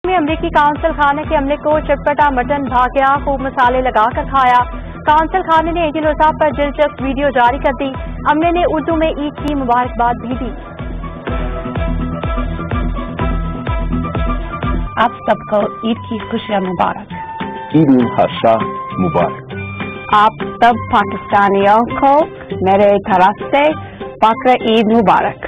में अमरीकी काउंसिल खाने के अमले को चटपटा मटन भाग्या, खूब मसाले लगाकर खाया। काउंसिल खाने ने ईद उल अजहा पर दिलचस्प वीडियो जारी कर दी। अमले ने उर्दू में ईद की मुबारकबाद भी दी। आप सबको ईद की खुशियाँ मुबारक। ईद उल अजहा मुबारक। आप सब पाकिस्तानियों को मेरे तरफ से बकरा ईद मुबारक।